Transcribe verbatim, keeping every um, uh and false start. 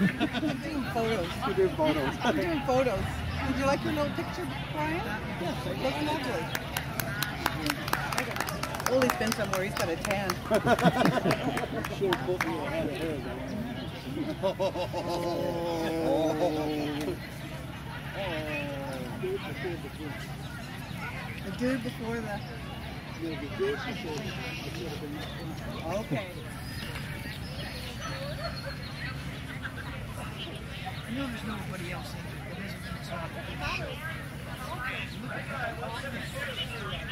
I'm doing photos. You're doing photos. I'm doing photos. Did you like your little picture, Brian? Yes, I Looks lovely. Ollie's been somewhere. He's got a tan. should have put me ahead of her. Oh. The dude before the... Okay. I know there's nobody else in it. It isn't.